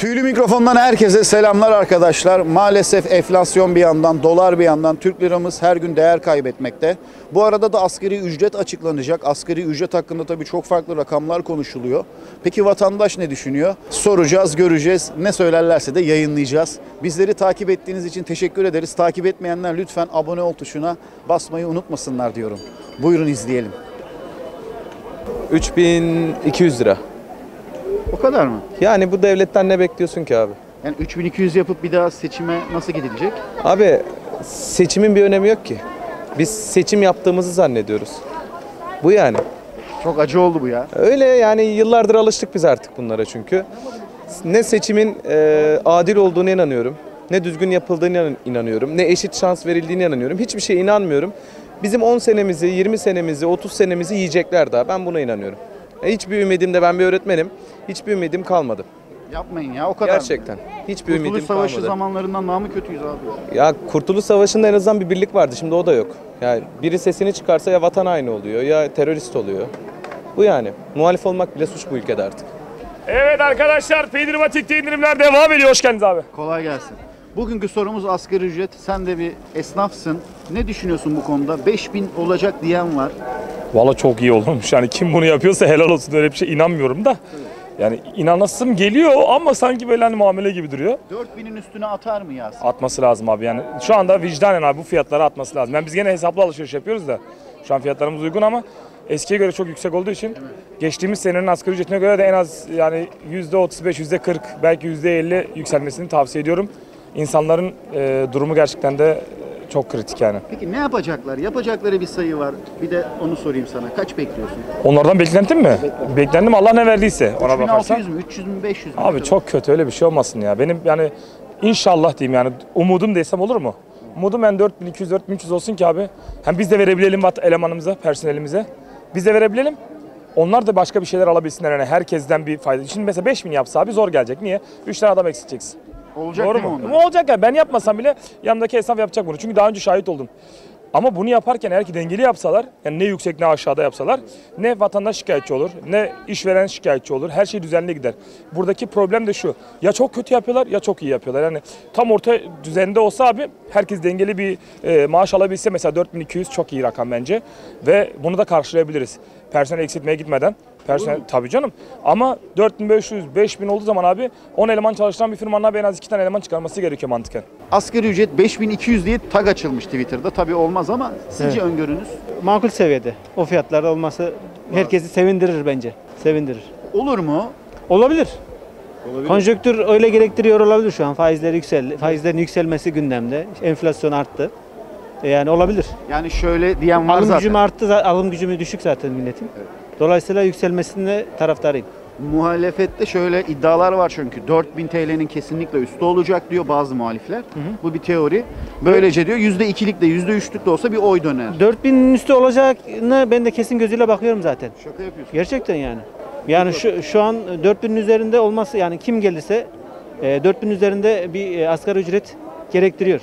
Tüylü mikrofondan herkese selamlar arkadaşlar. Maalesef enflasyon bir yandan, dolar bir yandan, Türk liramız her gün değer kaybetmekte. Bu arada da asgari ücret açıklanacak. Asgari ücret hakkında tabii çok farklı rakamlar konuşuluyor. Peki vatandaş ne düşünüyor? Soracağız, göreceğiz. Ne söylerlerse de yayınlayacağız. Bizleri takip ettiğiniz için teşekkür ederiz. Takip etmeyenler lütfen abone ol tuşuna basmayı unutmasınlar diyorum. Buyurun izleyelim. 3200 lira. O kadar mı? Yani bu devletten ne bekliyorsun ki abi? Yani 3200 yapıp bir daha seçime nasıl gidilecek? Abi seçimin bir önemi yok ki. Biz seçim yaptığımızı zannediyoruz. Bu yani. Çok acı oldu bu ya. Öyle yani yıllardır alıştık biz artık bunlara çünkü. Ne seçimin adil olduğuna inanıyorum. Ne düzgün yapıldığına inanıyorum. Ne eşit şans verildiğine inanıyorum. Hiçbir şeye inanmıyorum. Bizim 10 senemizi, 20 senemizi, 30 senemizi yiyecekler daha. Ben buna inanıyorum. Hiçbir ümidim de ben bir öğretmenim. Hiçbir ümidim kalmadı. Yapmayın ya o kadar. Gerçekten. Hiçbir ümidim Kurtuluş kalmadı. Savaşı zamanlarından daha mı kötüyüz abi? Ya Kurtuluş Savaşı'nda en azından bir birlik vardı. Şimdi o da yok. Yani biri sesini çıkarsa ya vatan haini oluyor ya terörist oluyor. Bu yani. Muhalif olmak bile suç bu ülkede artık. Evet arkadaşlar, Peynir Batik'te indirimler devam ediyor. Hoş geldiniz abi. Kolay gelsin. Bugünkü sorumuz asgari ücret. Sen de bir esnafsın. Ne düşünüyorsun bu konuda? 5000 olacak diyen var. Valla çok iyi olmuş. Yani kim bunu yapıyorsa helal olsun. Öyle bir şey inanmıyorum da. Yani inanasım geliyor ama sanki böyle hani muamele gibi duruyor. 4000'in üstüne atar mı Yasin? Atması lazım abi yani. Şu anda vicdanen abi bu fiyatlara atması lazım. Yani biz gene hesaplı alışveriş yapıyoruz da. Şu an fiyatlarımız uygun ama eskiye göre çok yüksek olduğu için geçtiğimiz senenin asgari ücretine göre de en az yani %35, %40 belki %50 yükselmesini tavsiye ediyorum. İnsanların durumu gerçekten de çok kritik yani. Peki ne yapacaklar? Yapacakları bir sayı var. Bir de onu sorayım sana. Kaç bekliyorsun? Onlardan beklentim mi? Beklendim Allah ne verdiyse ona bakarsan. 3600 mü? 300 mü? 500 mü? Abi çok kötü öyle bir şey olmasın ya. Benim yani inşallah diyeyim yani umudum desem olur mu? Umudum ben 4200 4300 olsun ki abi. Hem biz de verebilelim elemanımıza, personelimize. Biz de verebilelim. Onlar da başka bir şeyler alabilsinler yani herkesten bir fayda. Şimdi mesela 5000 yapsa abi zor gelecek. Niye? 3 tane adam eksilteceksin. Olacak Doğru değil mi mu? onlar? Olacak yani ben yapmasam bile yanımdaki esnaf yapacak bunu. Çünkü daha önce şahit oldum. Ama bunu yaparken eğer ki dengeli yapsalar, yani ne yüksek ne aşağıda yapsalar, ne vatandaş şikayetçi olur, ne işveren şikayetçi olur, her şey düzenli gider. Buradaki problem de şu, ya çok kötü yapıyorlar ya çok iyi yapıyorlar. Yani tam orta düzende olsa abi, herkes dengeli bir maaş alabilse mesela 4200 çok iyi rakam bence. Ve bunu da karşılayabiliriz. Personel eksiltmeye gitmeden. Personel tabii canım. Ama 4500, 5000 olduğu zaman abi 10 eleman çalıştıran bir firmanın abi en az 2 tane eleman çıkarması gerekiyor mantıken. Asgari ücret 5200 diye tag açılmış Twitter'da. Tabii olmaz ama sizce öngörünüz? Makul seviyede. O fiyatlarda olması herkesi sevindirir bence. Sevindirir. Olur mu? Olabilir. Konjonktür öyle gerektiriyor olabilir şu an. Faizler yükseldi. Faizlerin yükselmesi gündemde. Enflasyon arttı. Yani olabilir. Yani şöyle diyen var Alım zaten. gücüm arttı. Alım gücümü düşük zaten milletin. Dolayısıyla yükselmesinde taraftarıyım. Muhalefette şöyle iddialar var çünkü 4000 TL'nin kesinlikle üstü olacak diyor bazı muhalifler. Bu bir teori. Böylece diyor %2'lik de %3'lük de olsa bir oy döner. 4000'in üstü olacağını ben de kesin gözüyle bakıyorum zaten. Şaka yapıyorsun. Gerçekten yani. Yani şu an 4000'in üzerinde olması yani kim gelirse 4000'in üzerinde bir asgari ücret gerektiriyor.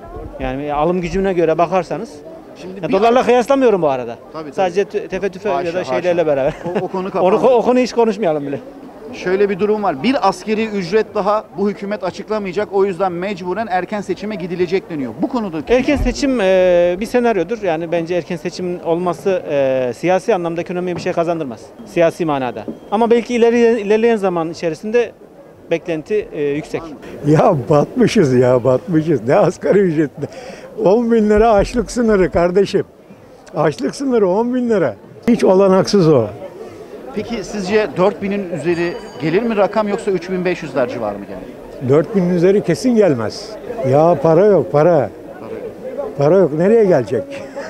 Yani alım gücüne göre bakarsanız. Şimdi Ya bir dolarla kıyaslamıyorum bu arada. Tabii. Sadece tefe tüfe ya Haşa, da şeylerle haşa. beraber. O konu kapandı. O konuyu hiç konuşmayalım bile. Şöyle bir durum var. Bir asgari ücret daha bu hükümet açıklamayacak. O yüzden mecburen erken seçime gidilecek deniyor. Bu konuda Erken seçim bir senaryodur. Yani bence erken seçim olması siyasi anlamda ekonomiye bir şey kazandırmaz. Siyasi manada. Ama belki ilerleyen zaman içerisinde beklenti yüksek. Ya batmışız ya batmışız. Ne asgari ücret? 10 bin lira açlık sınırı kardeşim. Açlık sınırı 10 bin lira. Hiç olanaksız o. Peki sizce 4000'in üzeri gelir mi rakam yoksa 3500'ler civarı mı gelir? 4000'in üzeri kesin gelmez. Ya para yok para. Para yok. Nereye gelecek?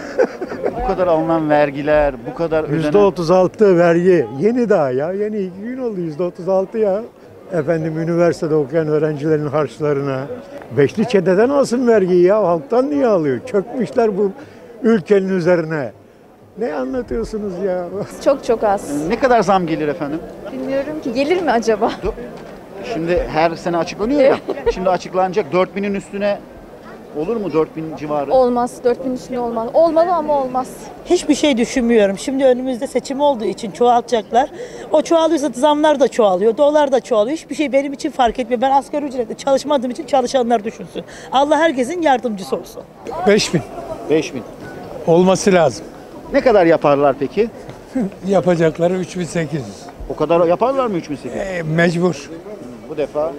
Bu kadar alınan vergiler, bu kadar ödenen... %36 vergi. Yeni daha ya. Yeni 2 gün oldu %36 ya. Efendim üniversitede okuyan öğrencilerin harçlarına. Beşli çeteden alsın vergiyi ya. Halktan niye alıyor? Çökmüşler bu ülkenin üzerine. Ne anlatıyorsunuz ya? Çok az. Ne kadar zam gelir efendim? Bilmiyorum ki gelir mi acaba? Şimdi her sene açıklanıyor ya. Şimdi açıklanacak 4000'in üstüne Olur mu 4000 civarı? Olmaz. 4000 üstünde olmaz. Olmalı ama olmaz. Hiçbir şey düşünmüyorum. Şimdi önümüzde seçim olduğu için çoğaltacaklar. O çoğalıyorsa zamlar da çoğalıyor, dolar da çoğalıyor. Hiçbir şey benim için fark etmiyor. Ben asgari ücretle çalışmadığım için çalışanlar düşünsün. Allah herkesin yardımcısı olsun. 5000 5000. olması lazım. Ne kadar yaparlar peki? Yapacakları 3800. O kadar yaparlar mı 3800? Mecbur. Bu defa.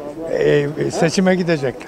Seçime gidecekler.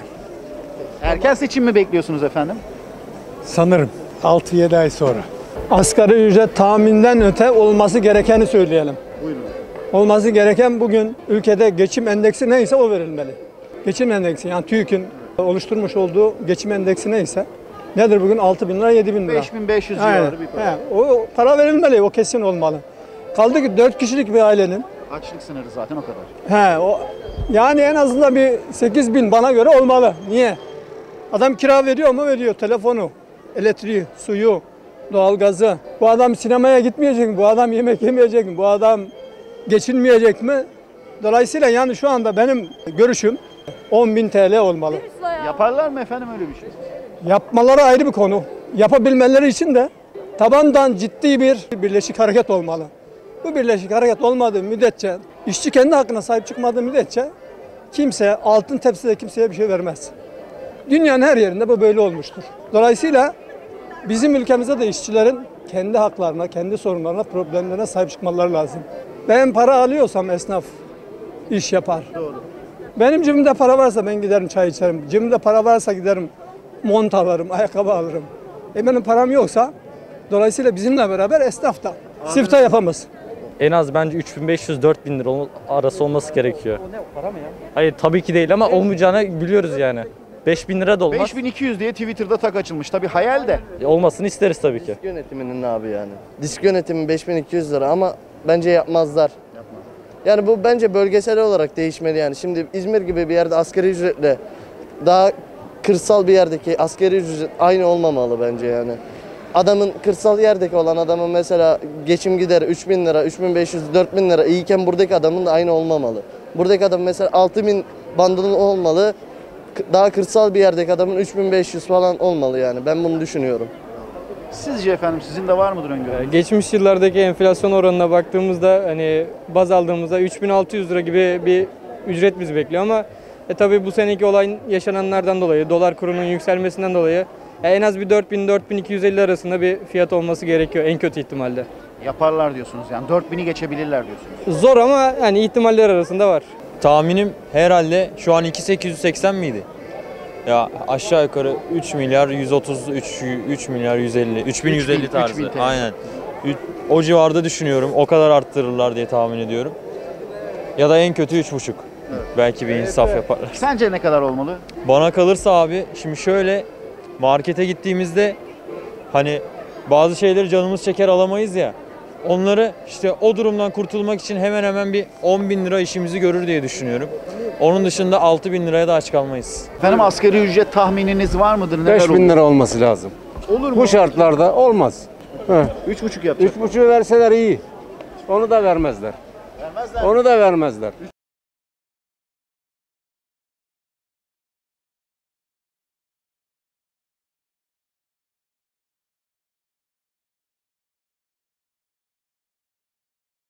Erken seçim mi bekliyorsunuz efendim? Sanırım 6-7 ay sonra. Asgari ücret tahminden öte olması gerekeni söyleyelim. Buyurun. Olması gereken bugün ülkede geçim endeksi neyse o verilmeli. Geçim endeksi yani TÜİK'in oluşturmuş olduğu geçim endeksi neyse nedir bugün 6.000 lira 7.000 lira. 5500 Aynen. civarı bir para. O para verilmeli, o kesin olmalı. Kaldı ki 4 kişilik bir ailenin Açlık sınırı zaten o kadar. yani en azından bir 8.000 bana göre olmalı. Niye? Adam kira veriyor mu? Veriyor. Telefonu, elektriği, suyu, doğalgazı. Bu adam sinemaya gitmeyecek mi? Bu adam yemek yemeyecek mi? Bu adam geçinmeyecek mi? Dolayısıyla yani şu anda benim görüşüm 10.000 TL olmalı. Yaparlar mı efendim öyle bir şey? Yapmaları ayrı bir konu. Yapabilmeleri için de tabandan ciddi bir birleşik hareket olmalı. Bu birleşik hareket olmadığı müddetçe, işçi kendi hakkına sahip çıkmadığı müddetçe kimse altın tepside kimseye bir şey vermez. Dünyanın her yerinde bu böyle olmuştur. Dolayısıyla bizim ülkemizde de işçilerin kendi haklarına, kendi sorunlarına, problemlerine sahip çıkmaları lazım. Ben para alıyorsam esnaf iş yapar. Doğru. Benim cebimde para varsa ben giderim çay içerim. Cebimde para varsa giderim mont alırım, ayakkabı alırım. Benim param yoksa dolayısıyla bizimle beraber esnaf da siftah yapamaz. En az bence 3500-4000 lira arası olması gerekiyor. O ne, para mı ya? Hayır tabii ki değil ama olmayacağını biliyoruz yani. 5000 lira da olmaz. 5200 diye Twitter'da tak açılmış. Tabii hayal de. Olmasını isteriz tabii ki. Disk yönetiminin abi yani. Disk yönetimi 5200 lira ama bence yapmazlar. Yani bu bence bölgesel olarak değişmeli yani. Şimdi İzmir gibi bir yerde asgari ücretle daha kırsal bir yerdeki asgari ücret aynı olmamalı bence yani. Adamın kırsal yerdeki olan adamın mesela geçim gideri 3000 lira, 3500, 4000 lira iyiyken buradaki adamın da aynı olmamalı. Buradaki adam mesela 6000 bandının olmalı. Daha kırsal bir yerdeki adamın 3500 falan olmalı yani. Ben bunu düşünüyorum. Sizce efendim sizin de var mıdır öngörünüz? Geçmiş yıllardaki enflasyon oranına baktığımızda hani baz aldığımızda 3600 lira gibi bir ücret bizi bekliyor ama tabii bu seneki olayın yaşananlardan dolayı, dolar kurunun yükselmesinden dolayı en az bir 4000-4250 arasında bir fiyat olması gerekiyor en kötü ihtimalle. Yaparlar diyorsunuz yani 4000'i geçebilirler diyorsunuz. Zor ama yani ihtimaller arasında var. Tahminim herhalde şu an 2880 miydi? Ya aşağı yukarı 3 milyar 133, 3 milyar 150, 3150 tarzı. 3000 TL. Aynen. O civarda düşünüyorum. O kadar arttırırlar diye tahmin ediyorum. Ya da en kötü 3,5. Belki bir insaf yaparlar. Sence ne kadar olmalı? Bana kalırsa abi şimdi şöyle markete gittiğimizde hani bazı şeyleri canımız çeker alamayız ya. Onları işte o durumdan kurtulmak için hemen hemen bir 10.000 lira işimizi görür diye düşünüyorum. Onun dışında 6.000 liraya da aç kalmayız. Efendim asgari ücret tahmininiz var mıdır? Neler 5000 lira olması lazım. Olur mu? Bu şartlarda olmaz. 3,5 yapacak. 3,5'u verseler iyi. Onu da vermezler. Vermezler. Onu da vermezler.